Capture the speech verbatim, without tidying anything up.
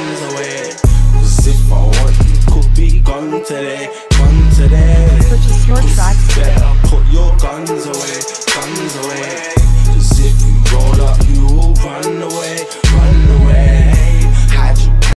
miles away. Cause if I want, you could be gone today, gone today. Purchase your track